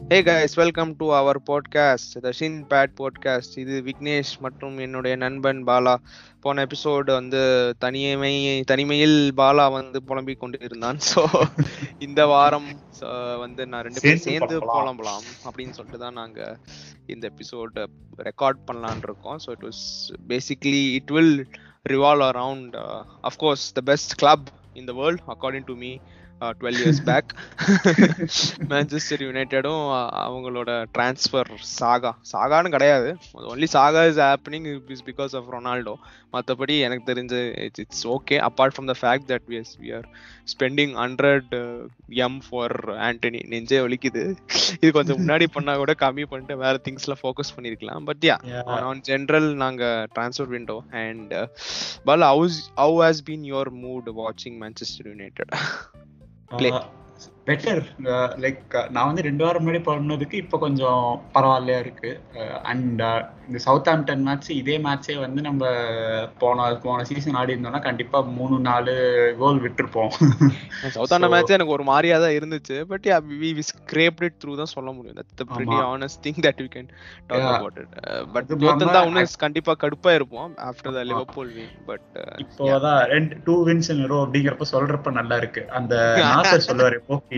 Hey guys, welcome to our podcast, the Shin Pad podcast. இது விக்னேஷ் மற்றும் என்னுடைய நண்பன் பாலா. போன எபிசோடு வந்து தனிமையில் பாலா வந்து புலம்பிக் கொண்டு இருந்தான். ஸோ இந்த வாரம் வந்து நான் ரெண்டு பேரும் சேர்ந்து புலம்பலாம் அப்படின்னு சொல்லிட்டு தான் நாங்கள் இந்த எபிசோடு ரெக்கார்ட் பண்ணலான் இருக்கோம். So it will revolve around of course the best club in the world according to me 12 years back. Manchester யுனைட்டடும் அவங்களோட டிரான்ஸ்ஃபர் சாகான்னு கிடையாது, only saga is happening is because of Ronaldo. மற்றபடி எனக்கு தெரிஞ்ச it's okay apart from the fact that we are spending 100 M for Antony. நெஞ்சே வலிக்குது. இது கொஞ்சம் முன்னாடி பண்ணா கூட கம்மி பண்ணிட்டு வேற திங்ஸ்ல ஃபோக்கஸ் பண்ணிருக்கலாம். பட் ஆன் ஜென்ரல் நாங்க transfer window and but how has been your mood watching Manchester United play? Better. Like நான் வந்து 2 வாரம் முன்னாடி பண்ணதுக்கு இப்போ கொஞ்சம் பரவாயில்லையா இருக்கு. அண்ட் இந்த சவுத் ஆம்டன் மேட்ச் இதே மேட்சே வந்து நம்ம போன சீசன் ஆடி இருந்தோம்னா கண்டிப்பா 3-4 கோல் விட்டுருப்போம். சவுத் ஆம்டன் மேட்ச் எனக்கு ஒரு மாதிரியா தான் இருந்துச்சு. But we scraped it through தான் சொல்ல முடியும். That's the pretty honest thing that we can talk about it. But தோத்தா இன்னும் கண்டிப்பா கடுப்பா இருப்போம் after the Liverpool win. But இப்போதான் 2 wins in a row அப்படிங்கறப்ப சொல்றப்ப நல்லா இருக்கு. அந்த நாசர் சொல்லுவாரு போக்கில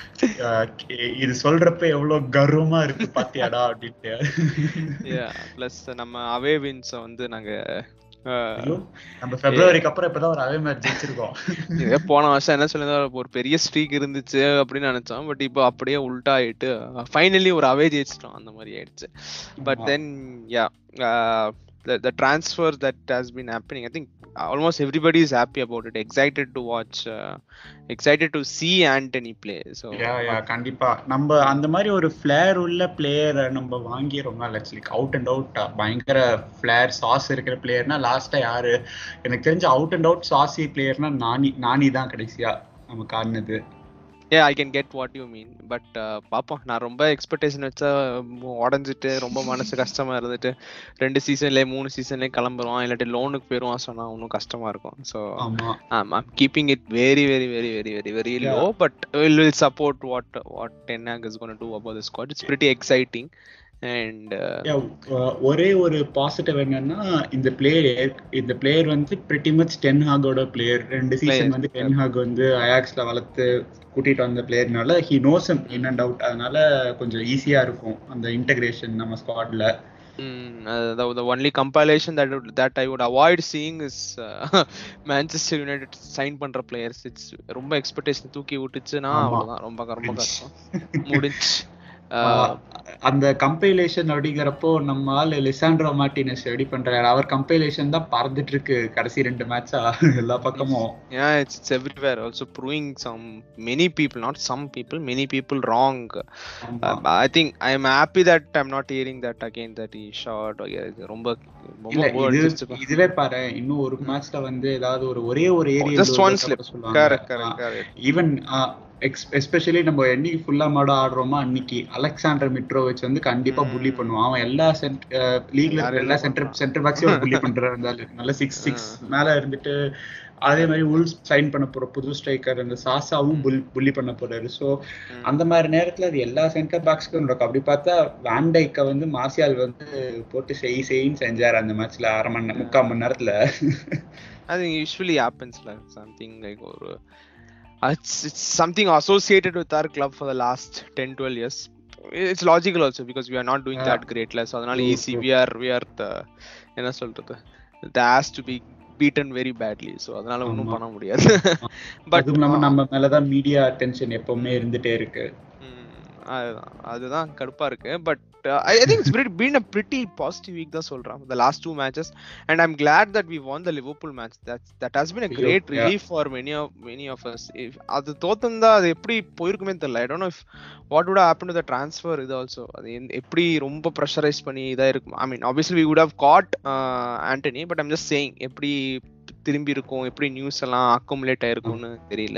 இது சொல்றப்ப எவ்வளவு கர்வமா இருக்கு பாத்தியாடா அப்படின்ட்டு. பிளஸ் நம்ம அவே வின்ஸ் வந்து நாங்க நம்ம பிப்ரவரிக்கு அப்புறம் இப்பதான் ஒரு அவே மேட்ச் ஜெயிச்சிருக்கோம். இதே போன வருஷம் என்ன சொல்லிருந்தா ஒரு பெரிய ஸ்ட்ரீக் இருந்துச்சு அப்படின்னு நினைச்சோம். பட் இப்போ அப்படியே உல்டா ஆயிட்டு ஃபைனலி ஒரு அவே ஜெயிச்சிட்டோம் அந்த மாதிரி ஆயிடுச்சு. But then the transfer that has been happening, I think almost everybody is happy about it, excited to watch, excited to see Anthony play. So கண்டிப்பா நம்ம அந்த மாதிரி ஒரு ஃபிளேர் உள்ள பிளேயரை நம்ம வாங்கி ரொம்ப லைக் அவுட் அண்ட் அவுட் பயங்கர ஃபிளேர் சாஸ் இருக்கிற பிளேயர்னா லாஸ்டா யாரு எனக்கு தெரிஞ்ச அவுட் அண்ட் அவுட் சாசி பிளேயர்னா நானி தான் கடைசியா நமக்கு ஆடினது. I can get what you mean. But பாப்போம், நான் ரொம்ப எக்ஸ்பெக்டேஷன் வச்சா உடஞ்சிட்டு ரொம்ப மனசு கஷ்டமா இருந்துட்டு 2 சீசன்லேயே 3 சீசன்லேயே கிளம்புருவான் இல்லாட்டி லோனுக்கு போயிடுவான் சொன்னா இன்னும் கஷ்டமா இருக்கும். So I'm keeping it very very very very very very low, but will support what Ten Hag is going to do about the squad. It's pretty exciting. And ஒரே ஒரு பாசிட்டிவ் என்னன்னா இந்த பிளேயர் வந்து pretty much டென் ஹாகோட player. 2 season வந்து Ten Hag வந்து அயாக்ஸ்ல வளர்த்து கூட்டிட்டு வந்த பிளேயர்னால he knows him in and out. அதனால கொஞ்சம் ஈஸியா இருக்கும் அந்த இன்டகிரேஷன் நம்ம ஸ்குவாட்ல. The only compilation that I would avoid seeing is Manchester United sign பண்ற players. It's ரொம்ப எக்ஸ்பெக்டேஷன் தூக்கி விட்டுச்சுன்னா அவ்வளவுதான், ரொம்ப கஷ்டம் முடிஞ்சு. அந்த கம்பைலேஷன் அப்படிங்கிறப்போ நம்ம ஆள் லிசாண்ட்ரோ மார்டினஸ் ரெடி பண்றாரு. அவர் கம்பைலேஷன் தான் பறந்துட்டு இருக்கு கடைசி 2 மேட்சா எல்லா பக்கமும். It's everywhere also proving many people wrong. I think I am happy that I'm not hearing that again that he shot. ரொம்ப இதுவே பாரு, இன்னும் ஒரு மேட்ச்ல வந்து ஏதாவது ஒரே ஒரு area just one slip. Correct. Even especially நம்ம என்னைக்கு ஃபுல்லா மாட ஆடுறோமா அன்னைக்கு அலெக்சாண்டர் மிட்ரோவிச் வந்து கண்டிப்பா புள்ளி பண்ணுவான். அவன் எல்லா லீக்ல இருக்கிற எல்லா சென்டர் பேக்ஸையும் புள்ளி பண்றாரு. நல்ல 6 மேல இருந்துட்டு அதே மாதிரி உல்ஸ் சைன் பண்ண போற புது ஸ்ட்ரைக்கர் அந்த சாசாவும் புள்ளி பண்ண போறாரு. ஸோ அந்த மாதிரி நேரத்துல அது எல்லா சென்டர் பேக்ஸ்க்கும் நடக்கும். அப்படி பார்த்தா வான்டைக்க வந்து மார்சியால் வந்து போட்டு செய்யின்னு செஞ்சாரு அந்த மேட்ச்ல 3/4 மணி நேரத்துல. அது usually happens like something like ஒரு it's something associated with our club for the last 10-12 years. It's logical also because we are not doing that great less. அதனால easy we are the என்ன சொல்றது, the has to be beaten very badly. So அதனால ஒண்ணும் பண்ண முடியாது. But நம்ம மேல தான் மீடியா அட்டென்ஷன் எப்பவுமே இருந்துட்டே இருக்கு. அதுதான் கடுப்பா இருக்கு. But I think it's been a pretty positive week தான் சொல்றேன், the last 2 matches, and I'm glad that we won the Liverpool match. That has been a great relief for many of us. அது தோத்தந்தா அது எப்படி போயிருக்குமே தெரியல. I don't know if what would have happened to the transfer இது also. அது எப்படி ரொம்ப pressurise பண்ணி இதா இருக்கும். I mean obviously we would have caught Anthony, but I'm just saying எப்படி திரும்பி இருக்கும், எப்படி நியூஸ் எல்லாம் அக்குமுலேட் ஆயிருக்கும்னு தெரியல.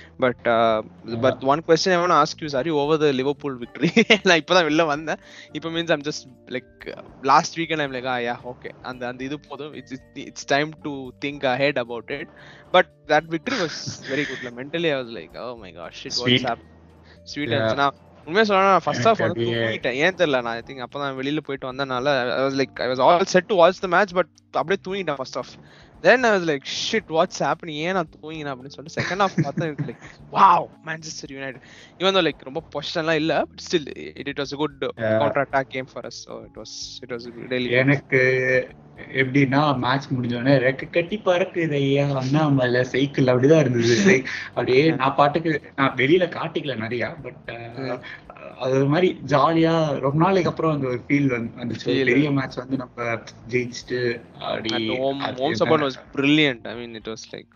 But one question I want to ask you, sir, over the Liverpool victory. நான் இப்பதான் வெளில வந்தேன். இப்போ means I'm just like last weekend I'm like okay அந்த இது போதும், it's time to think ahead about it. But that victory was very good. Mentally I was like oh my God shit what's happen. Sweet. நான் உண்மையா சொல்லணும்னா first எனக்கு half வந்து அப்படியே தூங்கிட்டேன். ஏன் தெரியல, நான் ஐ திங்க் அப்பதான் வெளியில போயிட்டு வந்தனால I was all set to watch the match, but அப்படியே தூங்கிட்டேன் first half. Then I was like, shit, what's happening? ஏன் நான் தூங்கினேன் அப்படின்னு சொல்லிட்டு செகண்ட் ஹாஃப் பார்த்தா எனக்கு like wow, Manchester United. Even though like ரொம்ப பொசிஷன்லாம் இல்ல, but still it was a good counter attack game for us. So it was really good. எனக்கு எப்படின்னா மேட்ச் முடிஞ்சோடனே ரெக்க கட்டி பறக்குது ஐயா அண்ணாமலை சைக்கிள் அப்படிதான் இருந்தது. அப்படியே நான் பாட்டுக்கு நான் வெளியில காட்டிக்கல நிறையா, பட் அது ஒரு மாதிரி ஜாலியா ரொம்ப நாளைக்கு அப்புறம் அந்த ஒரு ஃபீல் வந்துச்சு. பெரிய மேட்ச் வந்து நம்ம ஜெயிச்சுட்டு அப்படி was brilliant. I mean it was like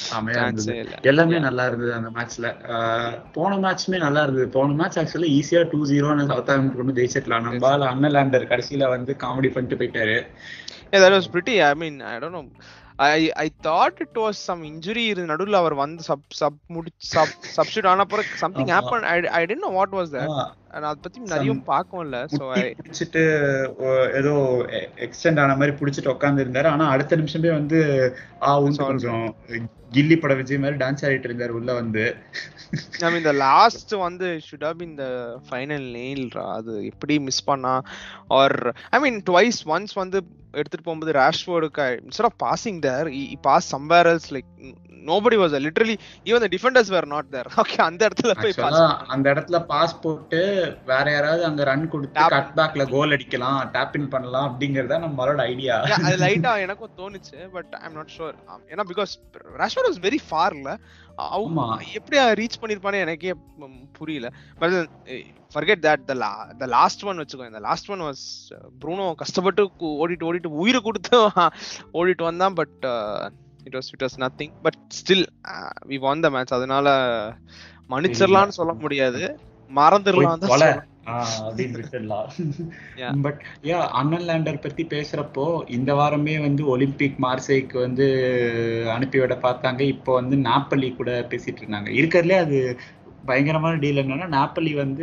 எல்லாமே நல்லா இருந்தது அந்த மேட்ச்ல. போன மேட்ச்மே நல்லா இருந்தது. போன மேட்ச் ஆக்சுவலி ஈஸியா 2-0 சவுத்தாம்ப்டன் கொண்டு ஜெயிச்சிடலாம். நம்ம அண்ணலாண்டர் கடைசியில வந்து காமெடி பண்ணிட்டு போயிட்டாரு. Yeah, that was pretty. I mean, I don't know. I thought it was some injury. நடுவுல அவர் வந்து substitute ஆன அப்புறம் something happened. I didn't know what was that. நான் அத பத்தி நிறைய பார்க்கல. So புடிச்சிட்டு ஏதோ எக்ஸ்டெண்ட் ஆன மாதிரி புடிச்சிட்டு உட்கார்ந்து இருந்தாரு. ஆனா அடுத்த நிமிஷமே வந்து கொஞ்சம் கில்லி பட விஜய் மாதிரி டான்ஸ் ஆடிட்டு இருந்தாரு உள்ள வந்து. I mean the last வந்து should have been the final nail. அது எப்படி மிஸ் பண்ணா, or I mean once வந்து எடுத்துட்டு போகும்போது ராஷ்வர்டுக்கு instead of passing there he passed somewhere else, like nobody was there. Literally even the defenders were not there. Okay, அந்த இடத்துல போய் அந்த இடத்துல பாஸ் போட்டு வேற யாராவது அங்க ரன் கொடுத்து கட் பேக்ல கோல் அடிக்கலாம், டாப் இன் பண்ணலாம் அப்படிங்கறத நம்மளோட ஐடியா. அது லைட்டா எனக்கும் தோணுச்சு, but I am not sure. ஏன்னா பிகாஸ் ராஷ்வர்ட் வாஸ் வெரி ஃபார்ல, எப்படி ரீச் பண்ணிருப்பானே எனக்கே புரியல. But forget that the last one வெச்சுக்கோ. இந்த லாஸ்ட் ஒன் வாஸ் ப்ரூனோ கஷ்டப்பட்டு ஓடிட்டு உயிரை கொடுத்து ஓடிட்டு வந்தான். But it was nothing, but still we won the match. அதனால மன்னிச்சிரலாம்னு சொல்ல முடியாது, மறந்துடலாம் தான் சொல்லலாம். பட் அண்ணலாண்டர் பத்தி பேசுறப்போ இந்த வாரமே வந்து ஒலிம்பிக் மார்சேய்க்கு வந்து அனுப்பிவிட பார்த்தாங்க. இப்போ வந்து நாப்பலி கூட பேசிட்டு இருந்தாங்க. இருக்கிறதுலே அது பயங்கரமான டீல் என்னன்னா, நாப்பலி வந்து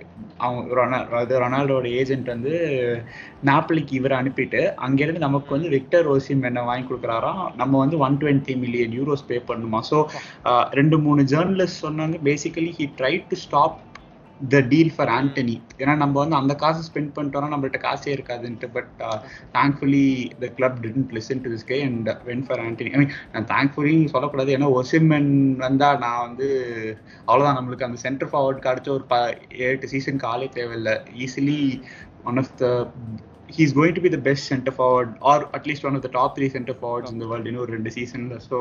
ரொனால்டோட ஏஜென்ட் வந்து நாப்பலிக்கு இவரை அனுப்பிட்டு அங்கிருந்து நமக்கு வந்து விக்டர் ஓசிமென் வாங்கி கொடுக்குறாராம். நம்ம வந்து 120 மில்லியன் யூரோஸ் பே பண்ணுமா. ஸோ 2-3 ஜேர்னலிஸ்ட் சொன்னாங்க basically he try to stop the deal for Antony. ஏன்னா நம்ம வந்து அந்த காசு ஸ்பெண்ட் பண்ணிட்டோம்னா நம்மள்ட்ட காசே இருக்காதுன்ட்டு. But thankfully the club didn't listen to this guy and went for Antony. I mean thankfully சொல்லக்கூடாது, ஏன்னா ஒசிமென் வந்தா நான் வந்து அவ்வளோதான், நம்மளுக்கு அந்த சென்டர் ஃபார்வர்ட் கிடைச்ச ஒரு 8 சீசனுக்கு ஆளே தேவையில்லை. Easily one of the he's going to be the best center forward, or at least one of the top 3 center forwards in the world in ஒரு 2 சீசன்ல. So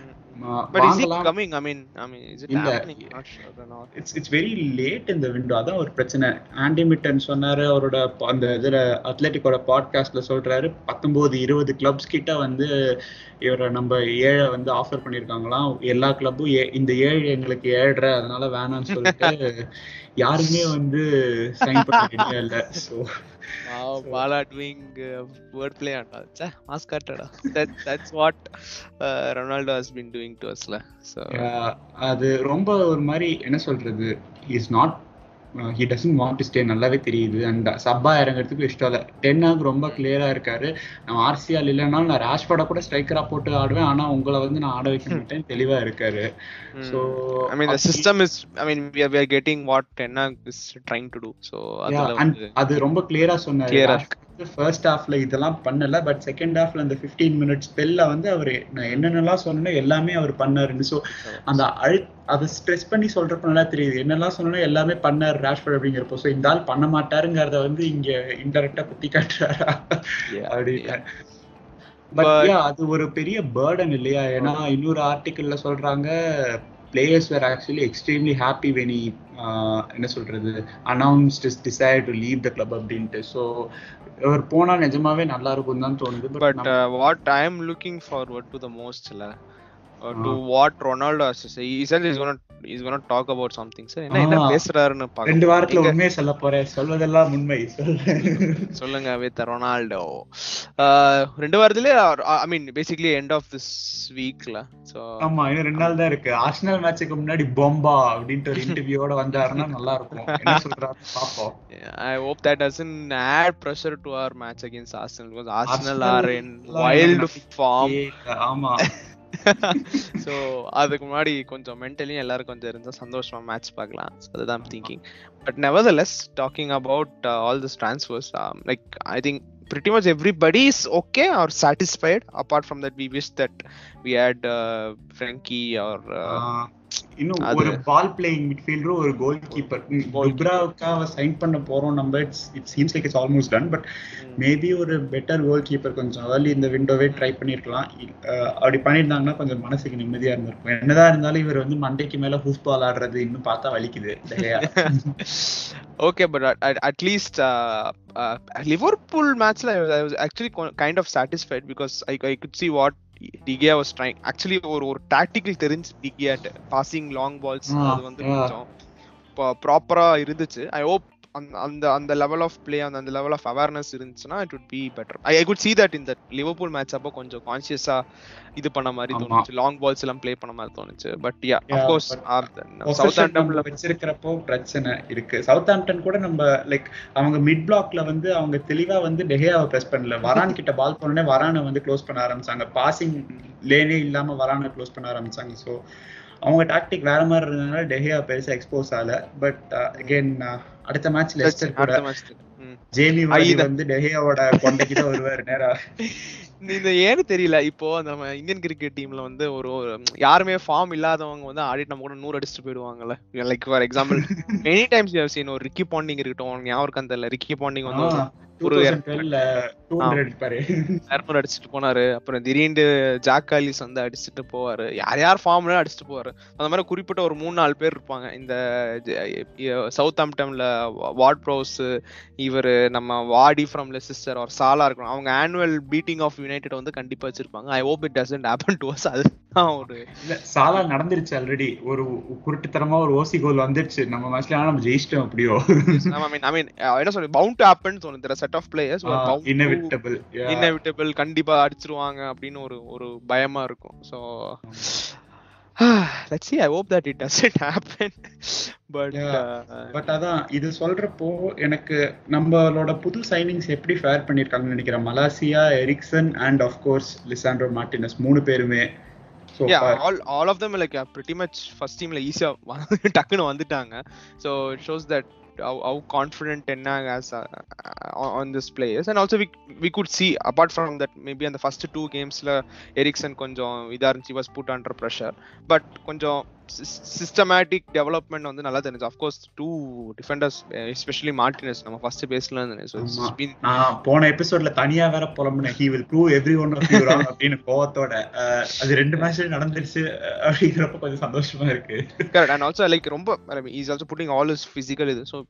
but is it coming? I mean is it happening? Not sure or not. It's very late in the window. அதான் ஒரு பிரச்சனை. Aunty மிட்டன் சொன்னாரு அவரோட அந்த இதுல அத்லெட்டிக்கோட பாட்காஸ்ட்ல சொல்றாரு 19-20 கிளப்ஸ் கிட்ட வந்து இவரை நம்ம 7 வந்து ஆஃபர் பண்ணிருக்காங்களாம். எல்லா கிளப்பும் இந்த 7 எங்களுக்கு 7.5 அதனால வேணாம்னு சொல்லிட்டு யாருமே வந்து சைன் பண்ண இல்ல. So Bala doing wordplay and all. Mascotted. That's what Ronaldo has been doing to us la. So அது ரொம்ப ஒரு மாதிரி என்ன சொல்றது, is not he doesn't want to stay. நல்லாவே தெரியுது. அண்ட் சப்பா இறங்கிறதுக்கு இஷ்டம் இல்லை. டென்னாக் ரொம்ப கிளியரா இருக்காரு. நான் ஆர்சிஆல் இல்லைன்னா நான் ராஷ்போர்டை கூட ஸ்ட்ரைக்கரா போட்டு ஆடுவேன், ஆனா உங்களை வந்து நான் ஆட வைக்க மாட்டேன் தெளிவா இருக்காரு. So I mean the system is, I mean we are getting what Tenag is trying to do. So அது ரொம்ப கிளியரா சொன்னாரு. ஃபர்ஸ்ட் ஹாஃப்ல இதெல்லாம் பண்ணல, பட் செகண்ட் ஹாஃப்ல அந்த 15 மினிட்ஸ் ஸ்பெல்ல வந்து அவர் நான் என்னென்னலாம் சொன்னேனோ எல்லாமே அவர் பண்ணாருன்னு. ஸோ அந்த அதை ஸ்ட்ரெஸ் பண்ணி சொல்றப்ப நல்லா தெரியுது, என்னெல்லாம் சொன்னோ எல்லாமே பண்ணாரு ராஷ்போர்ட் அப்படிங்கிறப்போ. ஸோ இந்த ஆள் பண்ண மாட்டாருங்கிறத வந்து இங்க இன்டெரக்டா குத்தி காட்டுறாரா அப்படின்னு. பட் அது ஒரு பெரிய பர்டன் இல்லையா? ஏன்னா இன்னொரு ஆர்டிக்கல்ல சொல்றாங்க players were actually extremely happy when he என்ன சொல்றது announced his desire to leave the club அப்படின்ட்டு. ஸோ அவர் போனா நிஜமாவே நல்லா இருக்கும் தான் தோணுது. But what I am looking forward to the most to what Ronaldo has to say. He said he's going to talk about something. Sir என்ன பேசுறாருன்னு பாக்க 2 வாரத்துல உண்மையை சொல்ல போறேன், சொல்வதெல்லாம் உண்மை சொல்லுங்க with Ronaldo. 2 வாரத்திலே I mean basically end of this week la. So ஆமா, இன்னும் 2 நாள் தான் இருக்கு. ஆர்சனல் மேட்சுக்கு முன்னாடி பொம்பா அப்படின்ற ஒரு இன்டர்வியூவோட வந்தாருன்னா நல்லா இருக்கும். என்ன சொல்றாரு பாப்போம். I hope that doesn't add pressure to our match against Arsenal, because Arsenal are in wild form. ஆமா ஸோ அதுக்கு முன்னாடி கொஞ்சம் மென்டலியும் எல்லாரும் கொஞ்சம் இருந்தால் சந்தோஷமா மேட்ச் பார்க்கலாம். அதுதான் thinking. But nevertheless talking about all this transfers, like I think pretty much everybody is okay or satisfied. Apart from that, we wish that we had Frankie or இன்னும் ஒரு பால் பிளேயிங் மிட்ஃபீல்டர், ஒரு goal keeper. துப்ராவுக்காக sign பண்ண போறோம் நம்ம. It seems like it's almost done. But maybe ஒரு better goalkeeper கொஞ்சம் early இந்த விண்டோவே ட்ரை பண்ணிருக்கலாம். அப்படி பண்ணியிருந்தாங்கன்னா கொஞ்சம் மனசுக்கு நிம்மதியா இருந்திருக்கும். என்னதான் இருந்தாலும் இவர் வந்து மண்டைக்கு மேல ஹூஸ் பால் ஆடுறது இன்னும் பார்த்தா வலிக்குது. Okay, but at least Liverpool matchல I was actually kind of satisfied because I could see what De Gea was trying. Actually ஒரு tactical தெரிஞ்சு De Gea passing long balls அது வந்து கொஞ்சம் ப்ராப்பரா இருந்துச்சு. I hope அந்த level of play அந்த level of awareness இருந்துச்சுன்னா it would be better. I could see that in that Liverpool match அப்போ கொஞ்சம் கான்ஷியஸா இது பண்ண மாதிரி தோணுச்சு. லாங் பால்ஸ் எல்லாம் ப்ளே பண்ண மாதிரி தோணுச்சு. பட் யா of course சவுத்ஹாம்ப்டன்ல வச்சிருக்கிறப்போ பிரச்சனை இருக்கு. சவுத்ஹாம்ப்டன் கூட நம்ம லைக் அவங்க மிட் பிளாக்ல வந்து அவங்க தெளிவா வந்து டெஹியாவை பிரஸ் பண்ணல. வரான் கிட்ட பால் போனோடனே வரானை வந்து க்ளோஸ் பண்ண ஆரம்பிச்சாங்க. பாசிங் லேனே இல்லாம வரானை க்ளோஸ் பண்ண ஆரம்பிச்சாங்க. ஸோ அவங்க டாக்டிக் வேற மாதிரி இருந்ததுனால டெஹியா பெருசா எக்ஸ்போஸ் ஆகல. பட் அகைன் அடுத்த மேட்ச் லெஸ்டர் கூட ஜேமி வார்டி வந்து டெஹியாவோட கொண்டைக்கு தான் வருவார் நேரா. இந்த ஏன்னு தெரியல. இப்போ நம்ம இந்தியன் கிரிக்கெட் டீம்ல வந்து ஒரு யாருமே ஃபார்ம் இல்லாதவங்க வந்து ஆடிட்டு நம்ம கூட 100 அடிச்சுட்டு போயிடுவாங்கல்ல. Like for example many times you have seen ஒரு ரிக்கி பாண்டிங் இருக்கட்டும், ஞாபகம் தெரியல, ரிக்கி பாண்டிங் வந்து ஒரு 200 அடிச்சுட்டு போனாரு. அப்புறம் திடீர்னு ஜாக் காலிஸ் வந்து அடிச்சுட்டு போவாரு. யார் ஃபார்ம்ல அடிச்சுட்டு போவாரு. அந்த மாதிரி குறிப்பிட்ட ஒரு 3-4 பேர் இருப்பாங்க. இந்த சவுத்ஹாம்ப்டன்ல வார்ட் ப்ரௌஸ், இவரு நம்ம வார்டி ஃப்ரம் லெஸ்டர் ஒரு சாலா இருக்கணும். அவங்க ஆனுவல் பீட்டிங் ஆஃப் யுனைடெட் வந்து கண்டிப்பா வச்சிருப்பாங்க. I hope it doesn't happen to us. அதுதான் ஒரு சாலா நடந்துருச்சு ஆல்ரெடி. ஒரு குருட்டுத்தனமா ஒரு ஓசி கோல் வந்துருச்சு நம்ம மேட்ச்ல. ஆனா நம்ம ஜெயிச்சிட்டோம் அப்படியோ. I mean என்ன சொல்றது, பவுண்ட் டு ஹேப்பன் தோணுது. செட் ஆஃப் பிளேயர்ஸ் inevitable கண்டிப்பா அடிச்சிருவாங்க அப்படின்னு ஒரு பயமா இருக்கும். So let's see, I hope that it doesn't happen. but அதான் இது சொல்றப்போ எனக்கு நம்மளோட புது சைனிங்ஸ் எப்படி ஃபேர் பண்ணிருக்காங்கன்னு நினைக்கிறேன். Malacia, Eriksen and of course Lisandro Martinez 3 பேருமே. So all of them like pretty much first teamல ஈஸியா டக்குன்னு வந்துட்டாங்க. So it shows that how confident Ten Hag has on this players. And also we could see apart from that maybe in the first 2 games la Eriksen konjam idarunchi was put under pressure, but konjam systematic development வந்து நல்லா தெரிஞ்சு. of course 2 defenders especially Martinez நம்ம first baseல இருந்தே. so it's been போன எபிசோட்ல தனியா வேற புலம்புனே he will prove everyone of you wrong அப்படின கோவத்தோட. அது 2 மேட்ச்ல நடந்துருச்சு அப்படிங்கறப்ப கொஞ்சம் சந்தோஷமா இருக்கு. correct. and also like ரொம்ப he is also putting all his physical இது. so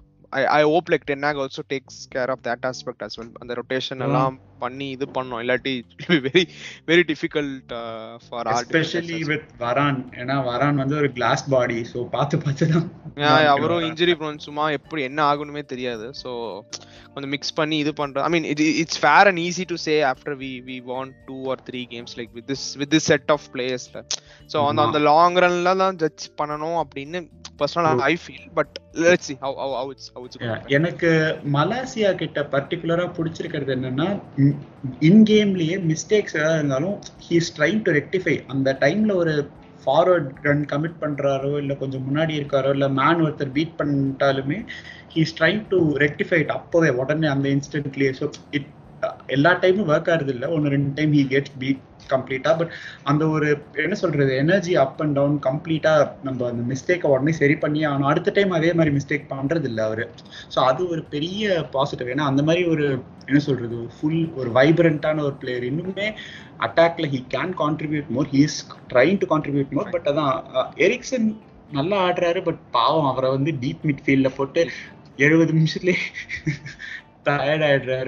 I hope like Ten Hag also takes care of that aspect as well. அந்த rotation எல்லாம் பண்ணி இது பண்ணோம். இல்லாட்டி it will be very very difficult for our especially with Varane. ஏனா Varane வந்து ஒரு glass body. so பார்த்து தான் அவரும் injury prone. சும்மா எப்படி என்ன ஆகும்னே தெரியாது. so கொஞ்சம் mix பண்ணி இது பண்றோம். I mean it's fair and easy to say after we won 2 or 3 games like with this set of players. so on the long run la தான் ஜட்ஜ் பண்ணனும் அப்படினு personally I feel. but let's see how it's going. எனக்கு Malacia கிட்ட பர்టిక్యులரா பிடிச்சிருக்கிறது என்னன்னா இன் கேம்லயே mistakes ஏதாவது இருந்தாலும் he is trying to rectify. அந்த டைம்ல ஒரு ஃபார்வர்ட் ரன் கமிட் பண்றாரோ இல்ல கொஞ்சம் முன்னாடி இருக்காரோ இல்ல மேன் ஒருத்தர் பீட் பண்ணிட்டாலுமே he is trying to rectify it அப்போவே உடனே அந்த இன்ஸ்டன்ட்லயே. ஸோ எல்லா டைமும் ஒர்க் ஆகுறது இல்லை. 1-2 டைம் he gets beat கம்ப்ளீட்டா. பட் அந்த ஒரு என்ன சொல்றது எனர்ஜி அப் அண்ட் டவுன் கம்ப்ளீட்டா நம்ம அந்த மிஸ்டேக்கை உடனே சரி பண்ணி ஆனால் அடுத்த டைம் அதே மாதிரி மிஸ்டேக் பண்றது இல்லை அவரு. ஸோ அது ஒரு பெரிய பாசிட்டிவ். ஏன்னா அந்த மாதிரி ஒரு என்ன சொல்றது ஃபுல் ஒரு வைப்ரண்டான ஒரு பிளேயர். இன்னுமே அட்டாக்ல he can contribute more. he is trying to contribute more. But அதான் எரிக்சன் நல்லா ஆடுறாரு. பட் பாவம் அவரை வந்து டீப் மிட்ஃபீல்ட்ல போட்டு 70 நிமிஷத்துலயே டயர்ட் ஆயிடுறாரு.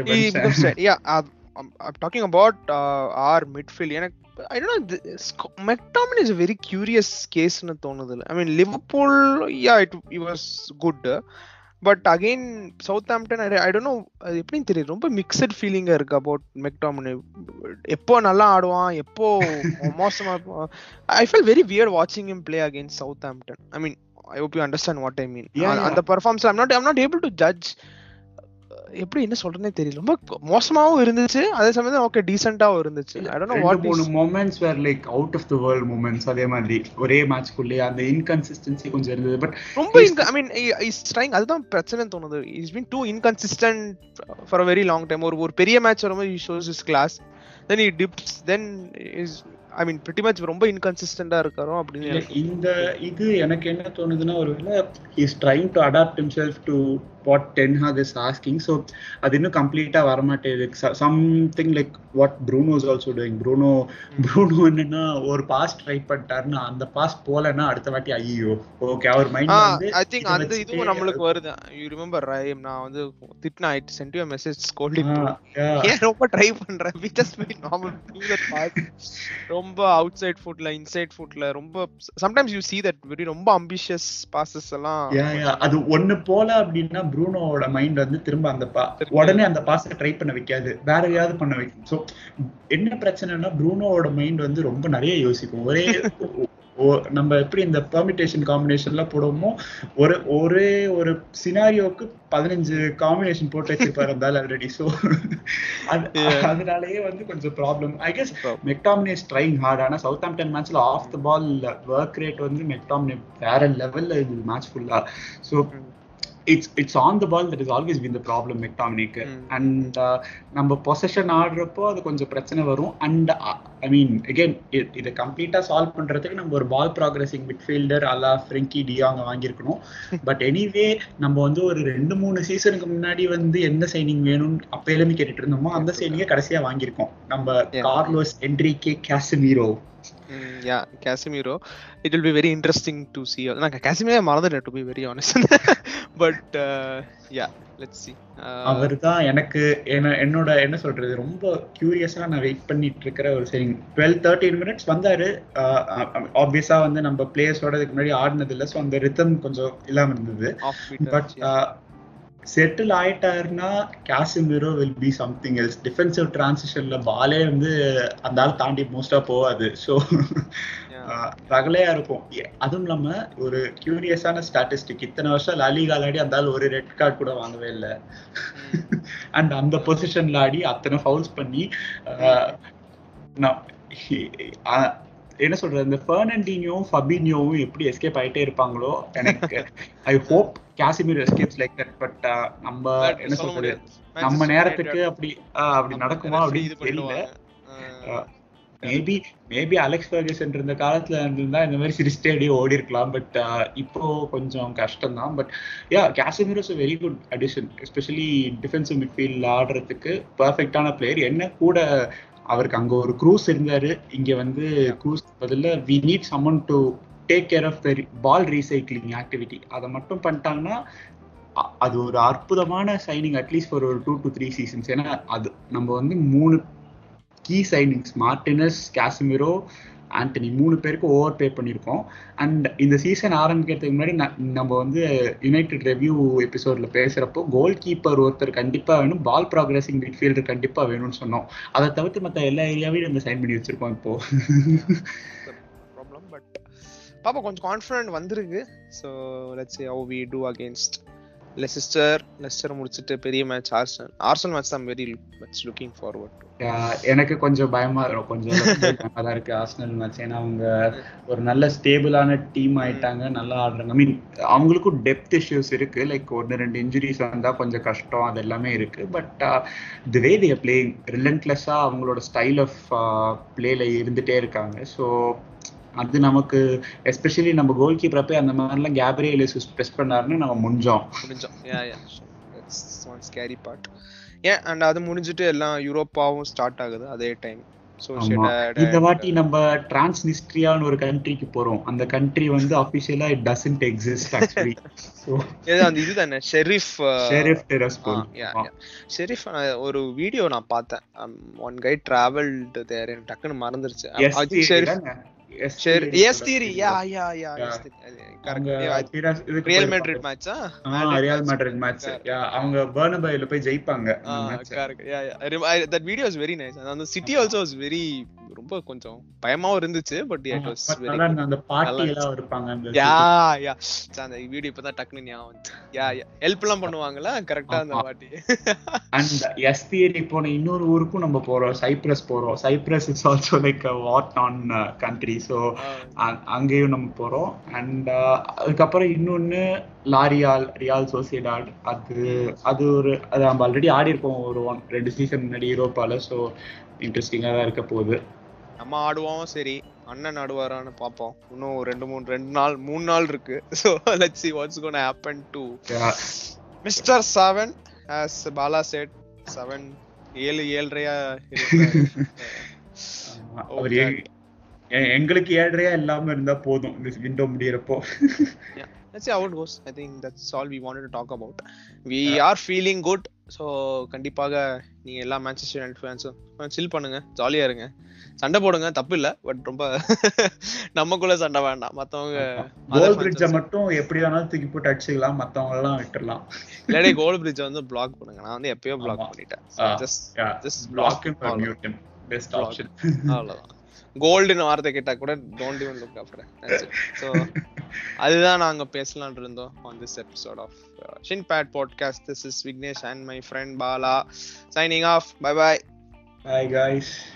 I'm talking about our midfield. I don't know, McTominay is a very curious case nu thonudhu. I mean Liverpool it was good, but again Southampton I don't know எப்படி தெரியும் ரொம்ப mixed ஃபீலிங்கா இருக்கு about McTominay. எப்போ நல்லா ஆடுவான் எப்போ மோசமா. I felt very weird watching him play against Southampton. I mean I hope you understand what I mean. And the performance I'm not able to judge எப்படி என்ன சொல்றேனே தெரியல, ரொம்ப மோசமாவும் இருந்துச்சு அதே சமயம் ஓகே டீசென்ட்டாவும் இருந்துச்சு. I don't know what is moments where like out of the world moments. அதே மாதிரி ஒரே மேட்ச்க்குள்ளே அந்த இன்கன்சிஸ்டன்சி கொஞ்சம் இருந்தது. பட் ரொம்ப ஐ மீன் இஸ் ட்ரைங், அதுதான் பிரச்சனைன்னு தோணுது. Is been too inconsistent for a very long time. ஒரு பெரிய மேட்ச் வரும்போது he shows his class, then he dips, then is I mean pretty much ரொம்ப இன்கன்சிஸ்டன்ட்டா இருக்காரோ அப்படின்னு இந்த இது எனக்கு என்ன தோணுதுன்னா, ஒருவேளை he is trying to adapt himself to what Ten Hag is asking. So அது இன்னும் கம்ப்ளீட்டா வர மாட்டேங்குது. Something like what Bruno is also doing. Bruno என்னன்னா ஒரு பாஸ் ட்ரை பண்ணிட்டாருன்னா அந்த பாஸ் போலன்னா அடுத்த வாட்டி ஐயோ ஓகே அவர் மைண்ட் வந்து I think அந்த இதுவும் நம்மளுக்கு வருது. You remember right, நான் வந்து திட்னா I sent you a message scolding you. ஏன் ரொம்ப ட்ரை பண்றேன், we just be normal do that pass. ரொம்ப அவுட்சைட் ஃபுட்ல இன்சைட் ஃபுட்ல ரொம்ப sometimes you see that very ரொம்ப ambitious passes எல்லாம் அது ஒன்னு போல அப்படின்னா ப்ரூனோவோட மைண்ட் வந்து திரும்ப அந்த உடனே அந்த பாஸை ட்ரை பண்ண வைக்காது, வேற எதையாவது பண்ண வைக்கும். ஸோ என்ன பிரச்சனைனா ப்ரூனோவோட மைண்ட் வந்து ரொம்ப நிறைய யோசிக்கும். நம்ம எப்படி இந்த பெர்மிட்டேஷன் காம்பினேஷன்லாம் போடுவோமோ ஒரே ஒரு சினாரியோக்கு 15 காம்பினேஷன் போட்டு வச்சிருப்பாரு இருந்தாலும் ஆல்ரெடி. ஸோ அதனாலயே வந்து கொஞ்சம் problem. I guess McTominay is trying hard. ஆனா சவுத்ஆம்ப்டன் மேட்ச்ல off the ball work rate வந்து மெக்டாமினே வேற லெவல்ல இது மேட்ச் ஃபுல்லா. So it's on the ball that has always been the problem McTominayக்கு. And நம்ம பொசஷன் ஆடுறப்போ அது கொஞ்சம் பிரச்சனை வரும். அண்ட் ஐ மீன் அகெயின் இதை கம்ப்ளீட்டா சால்வ் பண்றதுக்கு நம்ம ஒரு ball progressing midfielder a la Frenkie de Jong வாங்கியிருக்கணும். பட் எனிவே நம்ம வந்து ஒரு 2-3 சீசனுக்கு முன்னாடி வந்து என்ன சைனிங் வேணும்னு அப்ப எல்லாமே கேட்டுட்டு இருந்தோமோ அந்த சைனிங்கை கடைசியா வாங்கியிருக்கோம். நம்ம Carlos Enrique Casemiro. Casemiro, it will be very interesting to see. நான் Casemiro மறந்துட்டேன் to be very honest. But yeah, let's see. அவர்தான் எனக்கு என்னோட என்ன சொல்றது ரொம்ப கியூரியஸா நான் வெயிட் பண்ணிட்டு இருக்கிற ஒரு சைனிங். 12-13 மினிட்ஸ் வந்தாரு. ஆப்வியஸா வந்து நம்ம பிளேயர்ஸோட இதுக்கு முன்னாடி ஆடினது இல்லை, ஸோ அந்த ரிதம் கொஞ்சம் இல்லாம இருந்தது. பட் செட்டில் ஆயிட்டாருன்னா Casemiro will be something else. Defensive டிரான்சிஷன்ல பாலே வந்து அந்த ஆள் தாண்டி மோஸ்டா போவாது. ஸோ ரகலையா இருக்கும். அதுவும் இல்லாம ஒரு கியூரியஸான ஸ்டாட்டிஸ்டிக், இத்தனை வருஷம் லாலிகால ஆடி அந்த ஆள் ஒரு ரெட் கார்டு கூட வாங்கவே இல்லை. அண்ட் அந்த பொசிஷன்ல ஆடி அத்தனை ஃபவுல்ஸ் பண்ணி என்ன சொல்றது, இந்த ஃபெர்னாண்டினோவும் ஃபபினியோவும் எப்படி எஸ்கேப் ஆயிட்டே இருப்பாங்களோ எனக்கு I hope Casemiro escapes like that. But நம்ம என்ன சொல்றது நம்ம நேரத்துக்கு அப்படி நடக்குமா அப்படின்னு தெரியல. மேபி அலெக்ஸ் ஃபெர்குசன் இருந்த காலத்துல இருந்தா இந்த மாதிரி சிரிஸ்டேடி ஓடி இருக்கலாம். பட் இப்போ கொஞ்சம் கஷ்டம் தான். But Casemiro is a very good addition, especially defensive midfield ஆடுறதுக்கு பர்ஃபெக்டான பிளேயர். என்ன கூட அவருக்கு அங்க ஒரு க்ரூஸ் இருந்தாரு, இங்க வந்து க்ரூஸ் பதிலா we need someone to take care of the ball recycling activity. அதை மட்டும் பண்ணிட்டாங்கன்னா அது ஒரு அற்புதமான சைனிங் அட்லீஸ்ட் ஃபார் ஒரு 2 to 3 சீசன்ஸ். ஏன்னா அது நம்ம வந்து 3 key signings Martinez, Casemiro, Antony 3 பேருக்கு ஓவர் பே பண்ணியிருக்கோம். அண்ட் இந்த சீசன் ஆரம்பிக்கிறதுக்கு முன்னாடி நம்ம வந்து யுனைடெட் ரெவ்யூ எபிசோட்ல பேசுறப்போ கோல் கீப்பர் ஒருத்தர் கண்டிப்பா வேணும், பால் ப்ராக்ரஸிங் மிட்ஃபீல்டர் கண்டிப்பா வேணும்னு சொன்னோம். அதை தவிர்த்து மற்ற எல்லா ஏரியாவையும் நம்ம சைன் பண்ணி வச்சிருக்கோம் இப்போ. ப்ராப்ளம் பட் பாப்பா கொஞ்சம் கான்ஃபிடென்ட் வந்திருக்கு. So let's see how we do against Leicester முடிச்சிட்டு பெரிய மேட்ச் ஆர்சனல் மேட்ச் தான் very much looking forward to. எனக்கு கொஞ்சம் பயமா இருக்கும், கொஞ்சம் பயமா தான் இருக்கு ஆர்சனல் மேட்ச். ஏன்னா அவங்க ஒரு நல்ல ஸ்டேபிளான டீம் ஆயிட்டாங்க, நல்லா ஆடுறாங்க. ஐ மீன் அவங்களுக்கும் டெப்த் இஷ்யூஸ் இருக்கு, லைக் 1-2 இன்ஜுரிஸ் வந்தா கொஞ்சம் கஷ்டம், அது எல்லாமே இருக்கு. But the way they are playing ரிலன்ட்லெஸ்ஸா அவங்களோட ஸ்டைல் ஆஃப் பிளேல இருந்துட்டே இருக்காங்க. ஸோ அது நமக்கு எஸ்பெஷலி நம்ம கோல் கீப்பர் அப்போ அந்த மாதிரிலாம் கேப்ரியல் ஜெசஸ் பிரஸ் பண்ணாருன்னு நம்ம முடிஞ்சோம். Scary part. அண்ட் அது முடிஞ்சிட்டு எல்லாம் யூரோப்பாவும் ஸ்டார்ட் ஆகுது அதே டைம். இந்த வாட்டி நம்ம டிரான்ஸ்னிஸ்ட்ரியான்னு ஒரு கண்ட்ரிக்கு போறோம். அந்த கண்ட்ரி வந்து ஆபீஷியலா it doesn't exist actually. So அந்த இதுதானே ஷெரீஃப் டிராஸ்போல். ஷெரீஃப் ஒரு வீடியோ நான் பார்த்தேன். ஒன் கை டிராவல்ட் தேர், எனக்கு டக்குன்னு மறந்துருச்சு. Yes theory yeah yes correct Real Madrid match Real Madrid match அவங்க பெர்னபேல போய் ஜெயிப்பாங்க correct that video is very nice. அந்த சிட்டி ஆல்சோ வாஸ் வெரி ரொம்ப கொஞ்சம் பயமாவும் இருந்துச்சு. பட் இட் வாஸ் வெரி அந்த பார்ட்டி எல்லாம் இருப்பாங்க அந்த அந்த வீடியோ இப்பதான் டக்குனு ஞாபகம் வந்துச்சு. ஹெல்ப் எல்லாம் பண்ணுவாங்கல கரெக்ட்டா அந்த பார்ட்டி. அண்ட் எஸ் தியரி போன இன்னொரு ஊருக்கும் நம்ம போறோம், சைப்ரஸ் போறோம். Cyprus is also like a war torn country. So அங்கேயும் நம்ம போறோம். அண்ட் அதுக்கப்புறம் இன்னொன்னு ரியால் சோசியடாட். அது நம்ம ஆல்ரெடி ஆடி இருக்கோம் ஒரு 2 சீசன் முன்னாடி யூரோப்பால. ஸோ இன்ட்ரெஸ்டிங்கா தான் இருக்க போகுது. நம்ம ஆடுவோம், சரி அண்ணன் ஆடுவாரான்னு பாப்போம். இன்னும் 3 நாள் இருக்கு. So let's see what's going to happen to Mr. 7. As Bala said, 7-7.5 எங்களுக்கு 7.5 இல்லாம இருந்தா போதும் இந்த விண்டோ முடியறப்போ. Let's see how it goes. I think that's all we wanted to talk about. We are feeling good. So கண்டிப்பாக நீங்க எல்லா Manchester United ஃபேன்ஸும் சில் பண்ணுங்க, ஜாலியா இருங்க, சண்டை போடுங்க, தப்பு இல்ல. பட் ரொம்ப நமக்குள்ள சண்டை வேண்டாம். மத்தவங்க கோல் பிரிட்ஜை மட்டும் எப்படி வேணாலும் தூக்கி போட்டு அடிச்சுக்கலாம், மத்தவங்க எல்லாம் விட்டுறலாம். இல்லாட்டி கோல் பிரிட்ஜை வந்து பிளாக் பண்ணுங்க. நான் வந்து எப்பயோ பிளாக் பண்ணிட்டேன். Just block him or mute him. Best option. அவ்வளவுதான். கோல்டுன்னு வார்த்தை கேட்டா கூட don't even look after. So அதுதான் நாங்க பேசலாம்னு இருந்தோம் on this episode of Shinpad podcast. This is Vignesh and my friend Bala signing off. Bye bye. Bye guys.